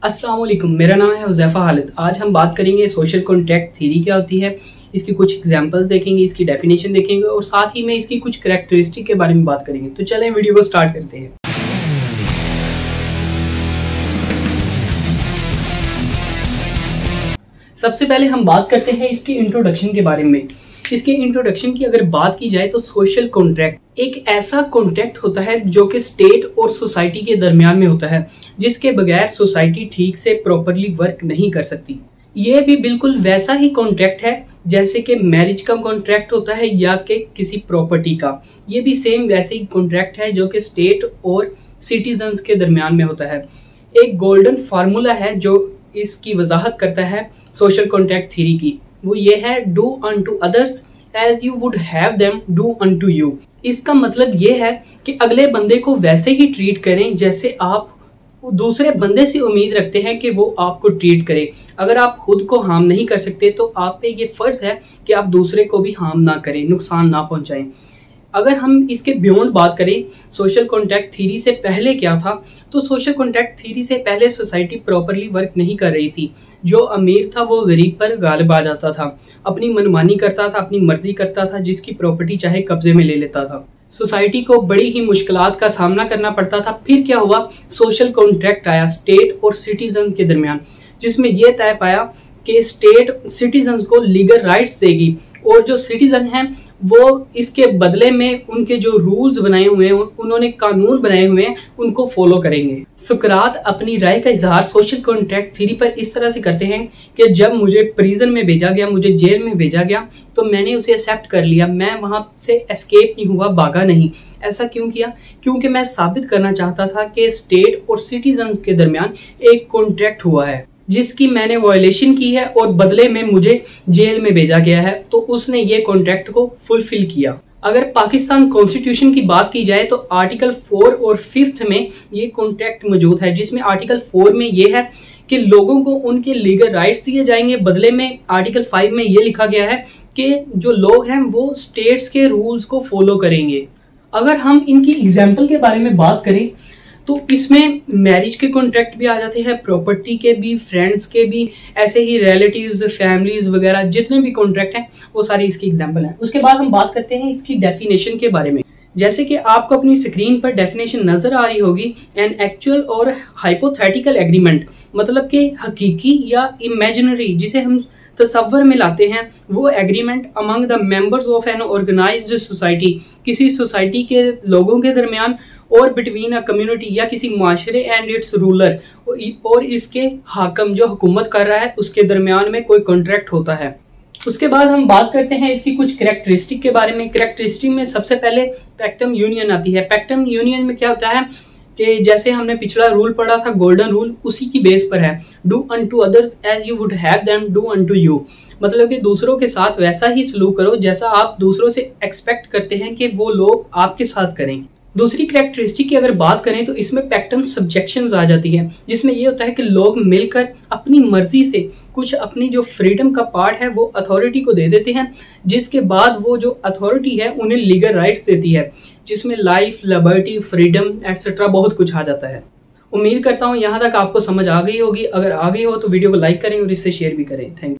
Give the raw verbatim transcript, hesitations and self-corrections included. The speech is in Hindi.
अस्सलाम वालेकुम, मेरा नाम है हुज़ैफा खालिद। आज हम बात करेंगे सोशल कॉन्ट्रैक्ट थ्योरी क्या होती है, इसकी कुछ एग्जांपल्स देखेंगे, इसकी डेफिनेशन देखेंगे और साथ ही में इसकी कुछ करैक्टरिस्टिक के बारे में बात करेंगे। तो चलें वीडियो को स्टार्ट करते हैं। सबसे पहले हम बात करते हैं इसके इंट्रोडक्शन के बारे में। इसके इंट्रोडक्शन की अगर बात की जाए तो सोशल कॉन्ट्रैक्ट एक ऐसा कॉन्ट्रैक्ट होता है जो कि स्टेट और सोसाइटी के दरमियान में होता है, जिसके बगैर सोसाइटी ठीक से प्रॉपरली वर्क नहीं कर सकती। ये भी बिल्कुल वैसा ही कॉन्ट्रैक्ट है जैसे कि मैरिज का कॉन्ट्रैक्ट होता है या कि किसी प्रॉपर्टी का। ये भी सेम वैसे ही कॉन्ट्रैक्ट है जो कि स्टेट और सिटीजन्स के दरमियान में होता है। एक गोल्डन फार्मूला है जो इसकी वजाहत करता है सोशल कॉन्ट्रैक्ट थ्योरी की, वो ये है do unto others as you would have them do unto you. इसका मतलब ये है कि अगले बंदे को वैसे ही ट्रीट करें जैसे आप दूसरे बंदे से उम्मीद रखते हैं कि वो आपको ट्रीट करे। अगर आप खुद को हार्म नहीं कर सकते तो आप पे ये फर्ज है कि आप दूसरे को भी हार्म ना करें, नुकसान ना पहुंचाएं। अगर हम इसके बियॉन्ड बात करें सोशल कॉन्ट्रैक्ट थ्योरी से पहले क्या था, तो सोशल कॉन्ट्रैक्ट थ्योरी से पहले सोसाइटी प्रॉपरली वर्क नहीं कर रही थी। जो अमीर था वो गरीब पर गालिब आ जाता था, अपनी मनमानी करता था, अपनी मर्जी करता था, जिसकी प्रॉपर्टी चाहे कब्जे में ले लेता था। सोसाइटी को बड़ी ही मुश्किलात का सामना करना पड़ता था। फिर क्या हुआ, सोशल कॉन्ट्रैक्ट आया स्टेट और सिटीजन के दरमियान, जिसमें यह तय पाया कि स्टेट सिटीजन को लीगल राइट्स देगी और जो सिटीजन हैं वो इसके बदले में उनके जो रूल्स बनाए हुए हैं, उन्होंने कानून बनाए हुए हैं, उनको फॉलो करेंगे। सुकरात अपनी राय का इजहार सोशल कॉन्ट्रैक्ट थ्योरी पर इस तरह से करते हैं कि जब मुझे प्रिजन में भेजा गया, मुझे जेल में भेजा गया, तो मैंने उसे एक्सेप्ट कर लिया। मैं वहां से एस्केप नहीं हुआ, भागा नहीं। ऐसा क्यों किया? क्योंकि मैं साबित करना चाहता था कि स्टेट और सिटीजन्स के दरमियान एक कॉन्ट्रैक्ट हुआ है जिसकी मैंने वायलेशन की है और बदले में मुझे जेल में भेजा गया है, तो उसने ये कॉन्ट्रैक्ट को फुलफिल किया। अगर पाकिस्तान कॉन्स्टिट्यूशन की बात की जाए तो आर्टिकल फोर और फिफ्थ में ये कॉन्ट्रैक्ट मौजूद है, जिसमें आर्टिकल फोर में ये है कि लोगों को उनके लीगल राइट्स दिए जाएंगे। बदले में आर्टिकल फाइव में ये लिखा गया है कि जो लोग हैं वो स्टेट्स के रूल्स को फॉलो करेंगे। अगर हम इनकी एग्जाम्पल के बारे में बात करें तो इसमें मैरिज के कॉन्ट्रैक्ट भी आ जाते हैं, प्रॉपर्टी के भी, फ्रेंड्स के भी, ऐसे ही रिलेटिव्स, फैमिलीज वगैरह जितने भी कॉन्ट्रैक्ट हैं वो सारी इसकी एग्जांपल हैं। उसके बाद हम बात करते हैं इसकी डेफिनेशन के बारे में। जैसे कि आपको अपनी स्क्रीन पर डेफिनेशन नजर आ रही होगी, एन एक्चुअल और हाइपोथेटिकल एग्रीमेंट, मतलब कि हकीकी या इमेजिनरी, जिसे हम तस्वर में लाते हैं, वो agreement among the members of an organised society, किसी सोसाइटी के लोगों के दरमियान, और बिटवीन अ कम्युनिटी या किसी माशरे एंड इट्स रूलर, और इसके हाकम जो हुकूमत कर रहा है उसके दरमियान में कोई कॉन्ट्रैक्ट होता है। उसके बाद हम बात करते हैं इसकी कुछ करैक्टरिस्टिक के बारे में। करैक्टरिस्टिक में सबसे पहले पैक्टम यूनियन आती है। पैक्टम यूनियन में क्या होता है कि जैसे हमने पिछला रूल पढ़ा था गोल्डन रूल, उसी की बेस पर है, do unto others as you would have them do unto you, मतलब कि दूसरों के साथ वैसा ही सलूक करो जैसा आप दूसरों से एक्सपेक्ट करते हैं कि वो लोग आपके साथ करें। दूसरी करैक्टरिस्टिक की अगर बात करें तो इसमें पैक्टम सब्जेक्शंस आ जाती है, जिसमें ये होता है कि लोग मिलकर अपनी मर्जी से कुछ अपनी जो फ्रीडम का पार्ट है वो अथॉरिटी को दे देते हैं, जिसके बाद वो जो अथॉरिटी है उन्हें लीगल राइट्स देती है, जिसमें लाइफ, लिबर्टी, फ्रीडम एटसेट्रा बहुत कुछ आ जाता है। उम्मीद करता हूँ यहाँ तक आपको समझ आ गई होगी। अगर आ गई हो तो वीडियो को लाइक करें और इसे शेयर भी करें। Thank you.